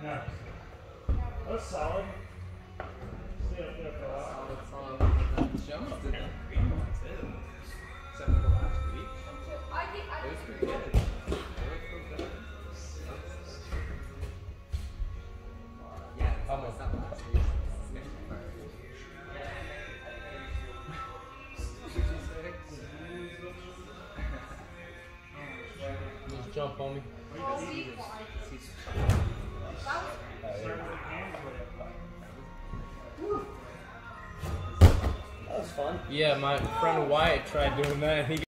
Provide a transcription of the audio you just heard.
Yeah. That's solid. Stay up there for a while. Solid. The jumps did a great one too. Except for the last week. It was pretty good. Yeah, it's almost not last week. Just jump on me. That was fun. Yeah, my friend Wyatt tried doing that. He